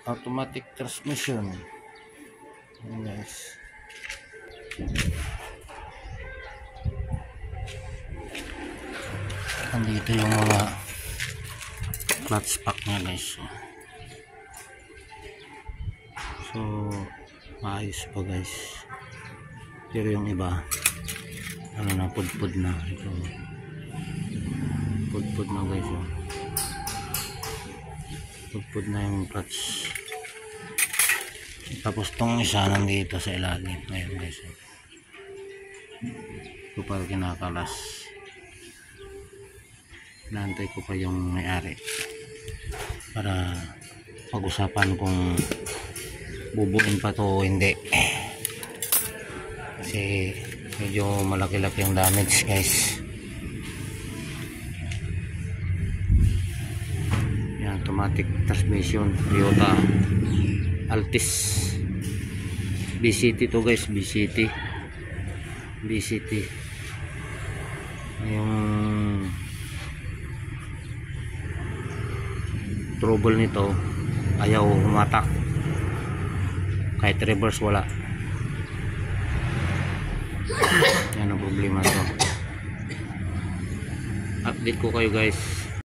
automatic transmission. Ayan guys. Andito yung mga clutch pack nya guys. So maayos pa guys, pero yung iba ano na, pudpud na. Ito pudpud na guys, pudpud na yung clutch. Tapos tong isa nandito sa ilalim. Ayan guys, ito pa kinakalas. Naantay ko pa yung may-ari para pag-usapan kung bubuin pa to o hindi, kasi medyo malaki-laki yung damage guys. Yan, automatic transmission Toyota Altis BCT to guys, BCT yung trouble nito, ayaw humatak kahit reverse, wala. Yan ang problema to. Update ko kayo guys.